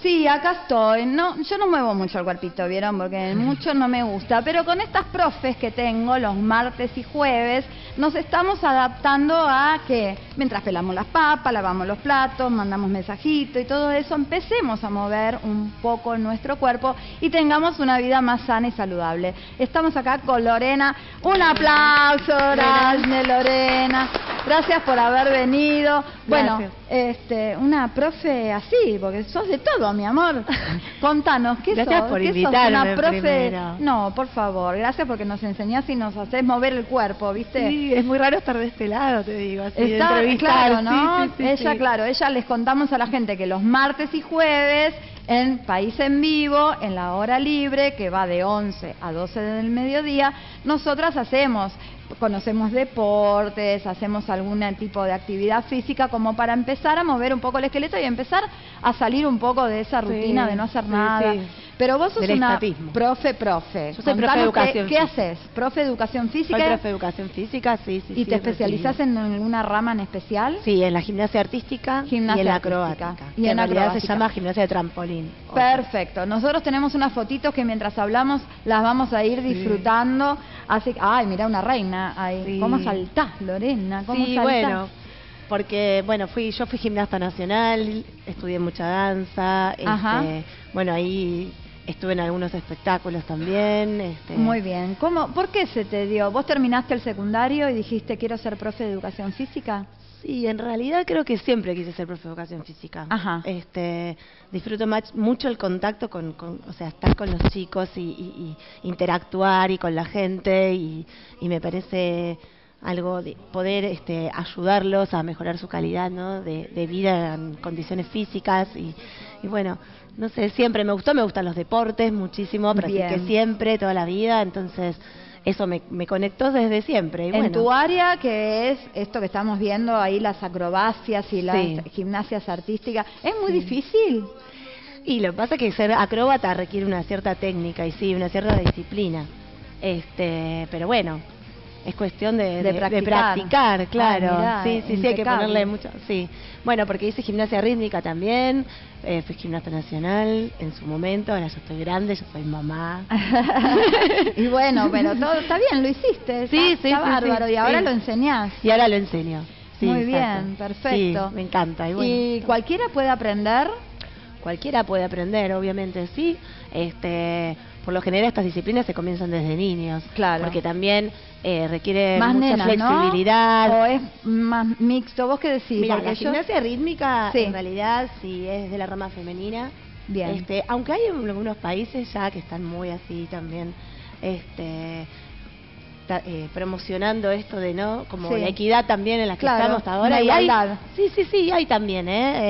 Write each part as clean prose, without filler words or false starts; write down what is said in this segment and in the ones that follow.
Sí, acá estoy. No, yo no muevo mucho el cuerpito, ¿vieron? Porque mucho no me gusta. Pero con estas profes que tengo los martes y jueves, nos estamos adaptando a que mientras pelamos las papas, lavamos los platos, mandamos mensajitos y todo eso, empecemos a mover un poco nuestro cuerpo y tengamos una vida más sana y saludable. Estamos acá con Lorena. Un aplauso grande, Lorena. Gracias por haber venido. Bueno, una profe así, porque sos de todo, mi amor. Contanos, ¿qué sos? Gracias por ¿Qué invitarme sos? ¿Una profe? Primero. No, por favor, gracias porque nos enseñás y nos haces mover el cuerpo, ¿viste? Sí, es muy raro estar de este lado, te digo, así de Está entrevistar. claro, ¿no? Sí, Ella, claro, ella les contamos a la gente que los martes y jueves en País en Vivo, en la hora libre, que va de 11 a 12 del mediodía, nosotras conocemos deportes, hacemos algún tipo de actividad física como para empezar a mover un poco el esqueleto y empezar a salir un poco de esa rutina de no hacer nada. Sí. Pero vos sos Del una estatismo. profe. Yo soy profe de educación ¿Qué haces? ¿Profe de educación física? Soy profe de educación física, sí. ¿Y te especializás en alguna rama en especial? Sí, en la gimnasia artística y en la acrobática. Y en realidad acrobática. se llama gimnasia de trampolín. Perfecto. Nosotros tenemos unas fotitos que mientras hablamos las vamos a ir disfrutando. Así, ay, mira una reina. Ay, Sí. ¿Cómo saltás, Lorena? ¿Cómo Sí, saltás? bueno, porque yo fui gimnasta nacional, estudié mucha danza, bueno, ahí estuve en algunos espectáculos también. Muy bien. ¿Por qué se te dio? ¿Vos terminaste el secundario y dijiste quiero ser profe de educación física? Sí, en realidad creo que siempre quise ser profe de educación física. Ajá. Disfruto mucho el contacto o sea, estar con los chicos y interactuar y con la gente y me parece algo de poder ayudarlos a mejorar su calidad, ¿no? de vida en condiciones físicas y bueno, no sé, siempre me gustan los deportes muchísimo, practiqué siempre, toda la vida, entonces eso me conectó desde siempre. Y en tu área, que es esto que estamos viendo ahí, las acrobacias y las gimnasias artísticas, ¿es muy difícil? Y lo que pasa es que ser acróbata requiere una cierta técnica y sí, una cierta disciplina. Pero bueno, es cuestión de practicar, claro. Mirá, sí, hay que ponerle mucho. Sí. Bueno, porque hice gimnasia rítmica también, fui gimnasta nacional en su momento, ahora ya estoy grande, ya soy mamá. Y bueno, pero todo está bien, lo hiciste, está bárbaro, y ahora lo enseñás. Y ahora lo enseño. Sí, muy bien, perfecto. Sí, me encanta. Y, bueno, ¿Y cualquiera puede aprender? Cualquiera puede aprender, obviamente, sí. Por lo general estas disciplinas se comienzan desde niños. Claro. Porque también requiere más mucha nenas, flexibilidad. ¿no? ¿O es más mixto? ¿Vos qué decís? Mira, la gimnasia rítmica sí. En realidad sí es de la rama femenina. Bien. Aunque hay algunos países ya que están muy así también promocionando esto de no como la equidad también en la que estamos hasta ahora. La igualdad. Sí, hay también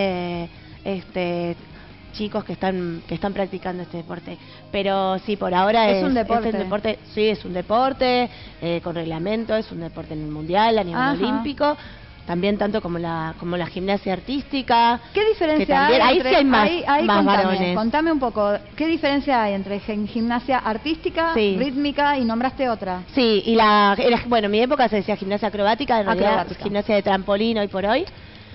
chicos que están practicando este deporte, pero sí, por ahora es un deporte. Es un deporte con reglamento, es un deporte mundial a nivel olímpico, también tanto como la gimnasia artística. ¿Qué diferencia hay? Ahí sí hay más varones. Contame un poco, ¿qué diferencia hay entre gimnasia artística, rítmica y nombraste otra? Sí, y bueno, en mi época se decía gimnasia acrobática, en realidad gimnasia de trampolín hoy por hoy.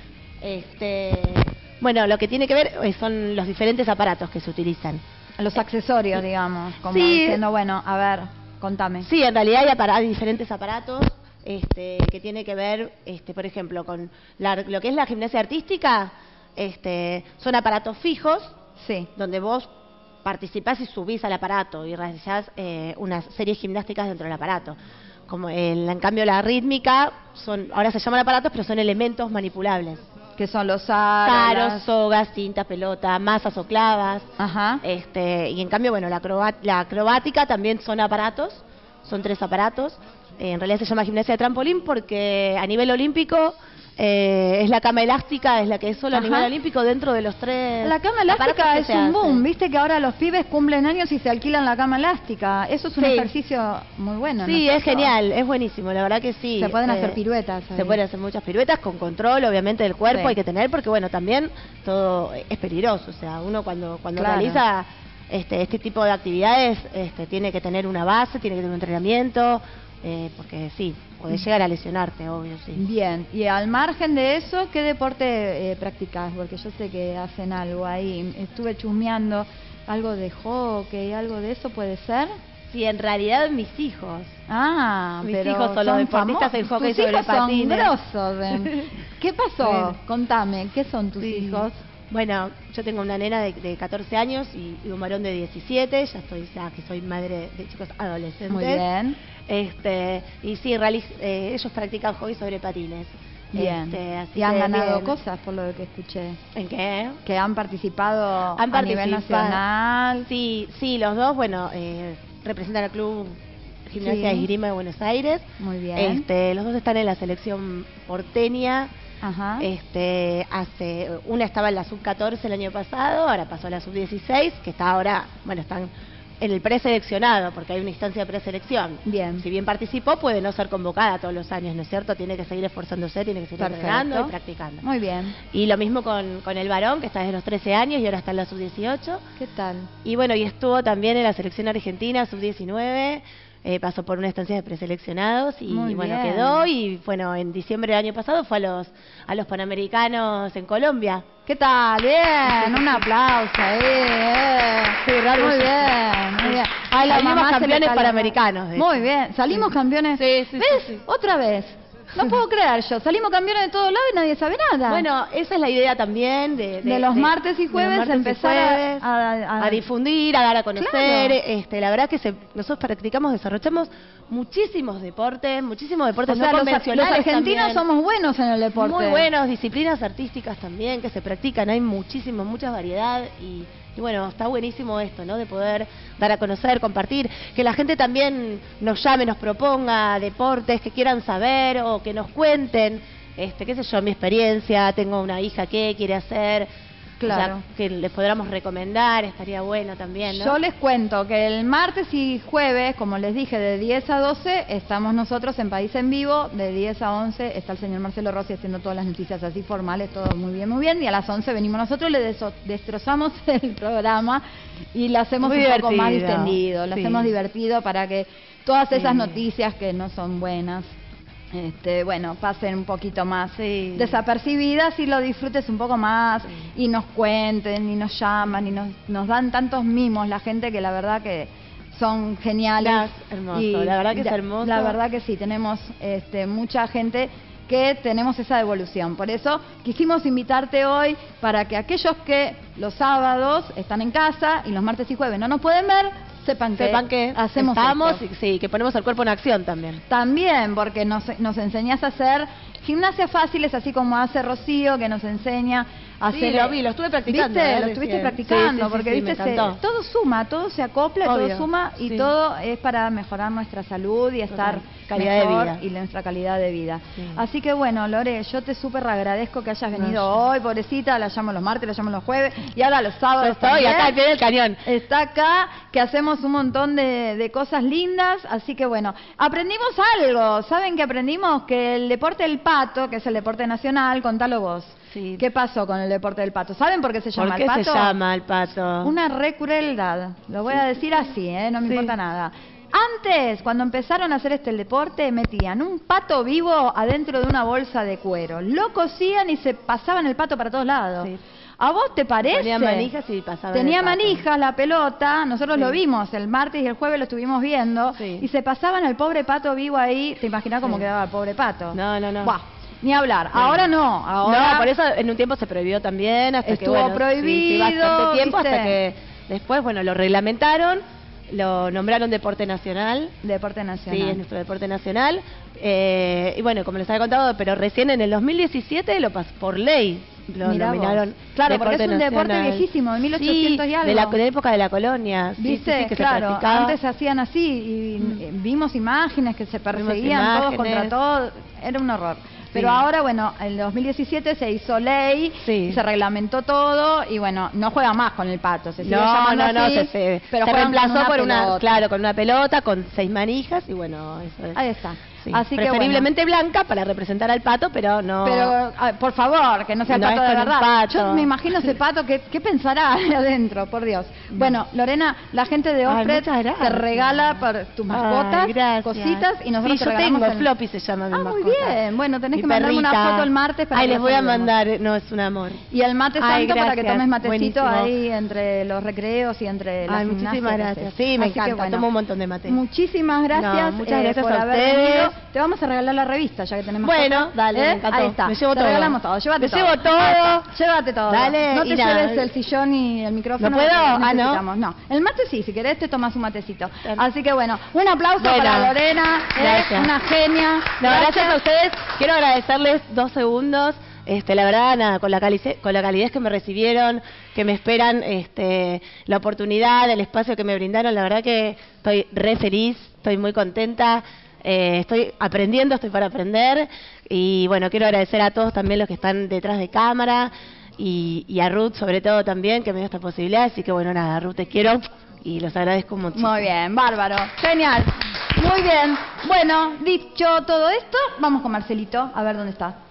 Bueno, lo que tiene que ver son los diferentes aparatos que se utilizan. Los accesorios, digamos, como diciendo, bueno, a ver, contame. Sí, en realidad hay diferentes aparatos que tiene que ver, por ejemplo, con lo que es la gimnasia artística, son aparatos fijos, donde vos participás y subís al aparato y realizás unas series gimnásticas dentro del aparato. Como en cambio la rítmica, ahora se llaman aparatos, pero son elementos manipulables. Que son los aros, sogas, cintas, pelota, masas o clavas. Ajá. Y en cambio, bueno, la acrobática también son aparatos, son 3 aparatos. En realidad se llama gimnasia de trampolín porque a nivel olímpico es la cama elástica, es la que es solo a nivel olímpico dentro de los 3. La cama elástica es un boom, viste que ahora los pibes cumplen años y se alquilan la cama elástica. Eso es un ejercicio muy bueno. Sí, es genial, es buenísimo, la verdad que sí. Se pueden hacer piruetas. Se pueden hacer muchas piruetas con control, obviamente, del cuerpo hay que tener, porque bueno, también todo es peligroso. O sea, uno cuando realiza este tipo de actividades tiene que tener una base, tiene que tener un entrenamiento, porque sí. podés llegar a lesionarte, obvio, sí. Bien, y al margen de eso, ¿qué deporte practicás? Porque yo sé que hacen algo ahí. Estuve chusmeando algo de hockey, algo de eso, ¿puede ser? Sí, en realidad mis hijos. Ah, Mis pero hijos son los deportistas en hockey tus sobre hijos patines. son grosos. ¿Qué pasó? Bueno. Contame, ¿qué son tus Sí. hijos? Bueno, yo tengo una nena de 14 años y un varón de 17, ya que soy madre de chicos adolescentes. Muy bien. Y sí, ellos practican hockey sobre patines. Bien. Así Y han que ganado bien. cosas, por lo que escuché. ¿En qué? Que han participado a nivel nacional. Sí, sí, los dos, bueno, representan al club Gimnasia Sí. y Esgrima de Buenos Aires. Muy bien. Los dos están en la selección porteña. Ajá. Una estaba en la sub-14 el año pasado, ahora pasó a la sub-16, que está ahora, bueno, están en el preseleccionado, porque hay una instancia de preselección. Bien. Si bien participó, puede no ser convocada todos los años, ¿no es cierto? Tiene que seguir esforzándose, tiene que seguir entrenando y practicando. Muy bien. Y lo mismo con el varón, que está desde los 13 años y ahora está en la sub-18. ¿Qué tal? Y bueno, y estuvo también en la selección argentina, sub-19, pasó por una estancia de preseleccionados y Muy bueno, bien. quedó. Y bueno, en diciembre del año pasado fue a los Panamericanos en Colombia. ¿Qué tal? Bien, un aplauso ahí. Sí, raro. Muy bien, muy bien. Ay, la Salimos mamá se le campeones sale- panamericanos, de Muy hecho. bien, salimos campeones. Sí, sí, ¿Ves? sí, sí. Otra vez. No puedo creer yo. Salimos campeones de todos lados y nadie sabe nada. Bueno, esa es la idea también de los martes y de los jueves martes y empezar jueves, a a difundir, a dar a conocer. Claro. La verdad que nosotros practicamos, desarrollamos muchísimos deportes O no sea, los convencionales argentinos también. somos buenos en el deporte. Muy buenos, disciplinas artísticas también que se practican, hay mucha variedad y bueno, está buenísimo esto, ¿no? De poder dar a conocer, compartir, que la gente también nos llame, nos proponga deportes que quieran saber o que nos cuenten, qué sé yo, mi experiencia, tengo una hija que quiere hacer, Claro. o sea, que les podamos recomendar, estaría bueno también, ¿no? Yo les cuento que el martes y jueves, como les dije, de 10 a 12, estamos nosotros en País en Vivo, de 10 a 11 está el señor Marcelo Rossi haciendo todas las noticias así formales, todo muy bien, y a las 11 venimos nosotros, le destrozamos el programa y lo hacemos Muy un poco más divertido, distendido, lo sí. hacemos divertido para que todas esas Sí. noticias que no son buenas, bueno, pasen un poquito más Sí. desapercibidas y lo disfrutes un poco más y nos cuenten y nos llaman y nos dan tantos mimos la gente que la verdad que son geniales. Hermoso, Y la verdad que es hermoso. La verdad que sí, tenemos mucha gente que tenemos esa devolución. Por eso quisimos invitarte hoy para que aquellos que los sábados están en casa y los martes y jueves no nos pueden ver, sepan que hacemos estamos esto. y sí, que ponemos el cuerpo en acción también. También, porque nos enseñás a hacer gimnasia fáciles, así como hace Rocío, que nos enseña a Sí, hacer... lo estuve practicando, ¿Viste? Lo recién. estuviste practicando, Sí, sí, porque sí, viste, me encantó. todo suma, todo se acopla, Obvio, todo suma y sí. todo es para mejorar nuestra salud y estar Total, calidad de mejor vida. y nuestra calidad de vida. Sí. Así que bueno, Lore, yo te súper agradezco que hayas venido No, hoy, pobrecita, la llamo los martes, la llamo los jueves y ahora los sábados Yo estoy también. acá al pie del cañón. Está acá, que hacemos un montón de cosas lindas, así que bueno, aprendimos algo, ¿saben qué aprendimos? Que el deporte del pato, que es el deporte nacional, contalo vos. Sí. ¿Qué pasó con el deporte del pato? ¿Saben por qué se llama ¿Por qué el pato? se llama el pato? Una re crueldad, lo voy a decir así, no me Sí. importa nada. Antes, cuando empezaron a hacer el deporte, metían un pato vivo adentro de una bolsa de cuero, lo cosían y se pasaban el pato para todos lados. Sí. ¿A vos te parece? Tenía manijas y pasaban Tenía el pato. manijas la pelota, nosotros Sí. lo vimos el martes y el jueves lo estuvimos viendo, Sí. y se pasaban al pobre pato vivo ahí. ¿Te imaginás cómo Sí. quedaba el pobre pato? No, no, no. Buah, ni hablar. Bueno. Ahora no, ahora... No, por eso en un tiempo se prohibió también, hasta Estuvo que, bueno, prohibido, sí, bastante tiempo, ¿viste? hasta que después, bueno, lo reglamentaron, lo nombraron deporte nacional. Deporte nacional. Sí, es nuestro deporte nacional. Y bueno, como les había contado, pero recién en el 2017 por ley lo Mirá vos. nominaron. Claro, porque es un deporte nacional. viejísimo, de 1800 Sí, y algo. de la época de la colonia. Sí, ¿Viste? sí, sí, que Claro, se practicaba. antes se hacían así y vimos imágenes que se perseguían todos contra imágenes. todos, era un horror. Pero ahora, bueno, en el 2017 se hizo ley, Sí. se reglamentó todo y bueno, no juega más con el pato, se sigue No, llamando no, así, se pero juegan con reemplazó por pelota. claro, con una pelota, con 6 manijas y bueno, eso es. Ahí está. Sí. Así que preferiblemente blanca para representar al pato, pero no... Pero, por favor, que no sea No pato es de con un verdad. pato. Yo me imagino ese pato, ¿qué pensará ahí adentro? Por Dios. Bueno, Lorena, la gente de Offred muchas gracias. te regala para tus mascotas, Ay, gracias. cositas, y nosotros Sí, te yo regalamos tengo, el... Floppy se llama mi Ah, mascota. muy bien. Bueno, tenés Mi que mandarme una perrita. foto el martes para Ay, que les la voy a saludemos. mandar, no, es un amor. Y el mate santo Ay, para que gracias. tomes matecito Buenísimo. ahí entre los recreos y entre las Ay, gimnasias muchísimas que gracias. haces. Sí, me Así que, encanta, tomo un montón de mate. Muchísimas gracias, No, muchas gracias por a haber ustedes. venido. Te vamos a regalar la revista, ya que tenemos Bueno, fotos. dale, me encantó. Ahí está. Me llevo Te todo. regalamos todo. Llévate Me todo. llevo todo. Ahí está. Llévate todo. Dale, no te y nada. lleves el sillón y el micrófono. ¿No puedo? porque Ah, ¿no? necesitamos. No. El mate sí, si querés te tomas un matecito. Bien. Así que bueno, un aplauso Bueno, para Lorena. gracias. Una genia. No, gracias a ustedes. Quiero agradecerles 2 segundos. La verdad, nada, con la calidez que me recibieron, que me esperan, la oportunidad, el espacio que me brindaron, la verdad que estoy re feliz, estoy muy contenta, estoy aprendiendo, estoy para aprender, y bueno, quiero agradecer a todos también los que están detrás de cámara, y a Ruth sobre todo también, que me dio esta posibilidad, así que bueno, nada, Ruth, te quiero, y los agradezco muchísimo. Muy bien, bárbaro, genial. Muy bien. Bueno, dicho todo esto, vamos con Marcelito, a ver dónde está.